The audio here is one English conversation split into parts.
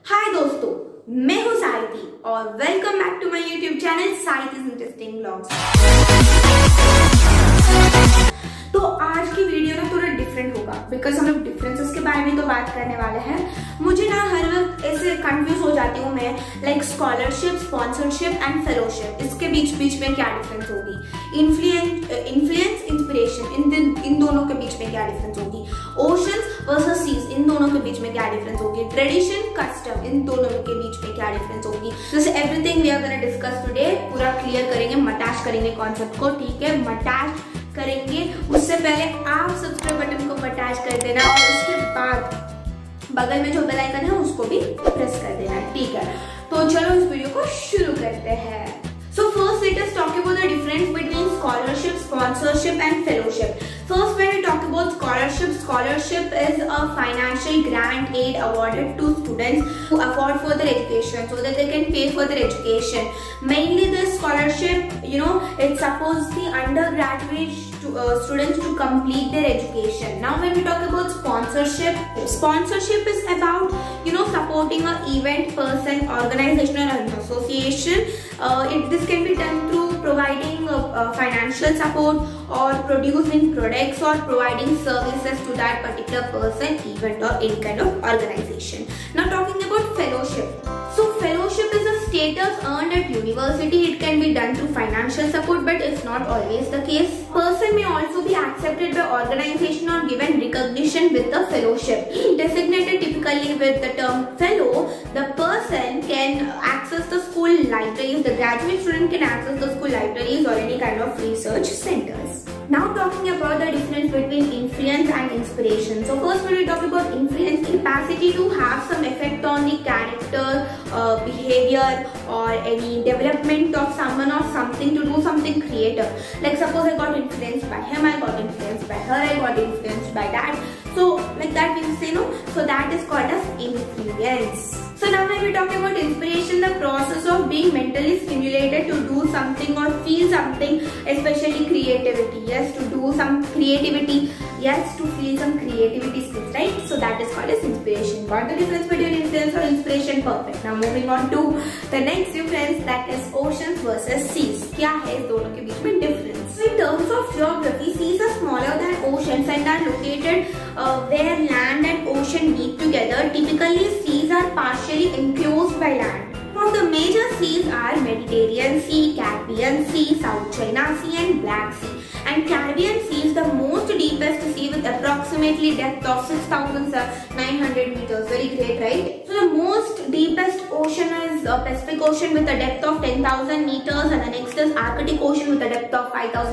हाय दोस्तों, मैं हूँ साइती और welcome back to my YouTube channel Saiti's interesting vlogs. तो आज की वीडियो ना थोड़ा डिफरेंट होगा बिकॉज हम लोग डिफरेंसेस के बारे में तो बात करने वाले हैं। मुझे ना हर वक्त ऐसे कंफ्यूज हो जाती हूँ मैं, like scholarship, sponsorship and fellowship, इसके बीच में क्या डिफरेंस होगी। इन्फ्लुएंस, इंस्पिरेशन, इन दोनों के बीच में क्या डिफरेंस होगी। ओशंस वर्सेस सीज, इन दोनों के बीच में क्या डिफरेंस होगी। ट्रेडिशन, कस्टम, इन दोनों के बीच में क्या डिफरेंस होगी। This everything we are gonna discuss today. पूरा क्लियर करेंगे, मटाश करेंगे कॉन्सेप्ट को, ठीक है। मटाश करेंगे उससे पहले आप सब्सक्राइब बटन को मटाश कर देना और उसके बाद बगल में जो बेल आइकन है उसको भी प्रेस कर देना, ठीक है। तो चलो इस वीडियो को शुरू करते हैं। So first let us talk about the difference between scholarship, sponsorship and fellowship. First when we talk about scholarship is a financial grant aid awarded to students who afford further education so that they can pay for their education. Mainly this scholarship, it supports the undergraduate students to complete their education. Now when we talk about sponsorship is about, supporting an event, person, organization or an association. This can be done through providing financial support or producing products or providing services to that particular person, event or any kind of organization. Now talking about fellowship. So fellowship is a status earned at university. It can be done through financial support, but it's not always the case. Person may also be accepted by organization or given recognition with the fellowship. Designated typically with the term fellow, the person can access the school libraries. The graduate student can access the school libraries or any kind of research centers. Now talking about the difference between influence and inspiration. So first when we talk about influence, capacity to have some effect on the character, behavior or any development of someone or something, to do something creative. Like suppose I got influenced by him, I got influenced by her, I got influenced by that. So like that we say so that is called as influence. So now when we talk about inspiration, the process of being mentally stimulated to do something or feel something, especially creativity. Yes, to do some creativity. Yes, to feel some creativity skills, right? So that is called as inspiration. Got the difference between influence or inspiration? Perfect. Now moving on to the next difference, that is oceans versus seas. क्या है इस दोनों के बीच में difference? So in terms of geography, seas are smaller than oceans and are located where land and ocean meet together. Typically, seas are partially enclosed by land. Now the major seas are Mediterranean Sea, Caspian Sea, South China Sea and Black Sea. And Caribbean Sea is the most deepest sea with approximately depth of 6,900 meters. Very great, right? So the most deepest ocean is Pacific Ocean with a depth of 10,000 meters, and the next is Arctic Ocean with a depth of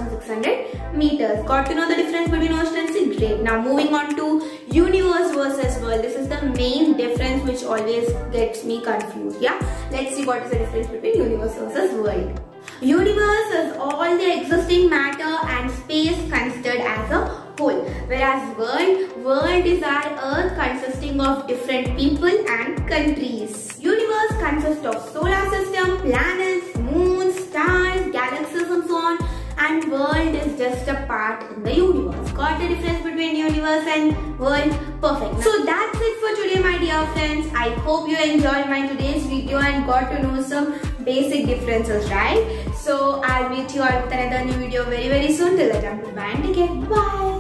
5,600 meters. Got to know the difference between ocean and sea? Great. Now moving on to universe versus world. This is the main difference which always gets me confused. Yeah, let's see what is the difference between universe versus world. Universe is all the existing matter and space considered as a whole, whereas world is our earth consisting of different people and countries. Universe consists of solar system, planets, moons, stars, galaxies and so on, and world is just a part in the universe. Got the difference between universe and world? Perfect. So that's it for today, my dear friends. I hope you enjoyed my today's video and got to know some basic differences, right? So I'll meet you all with another new video very soon. Till that time, goodbye and take care. Bye.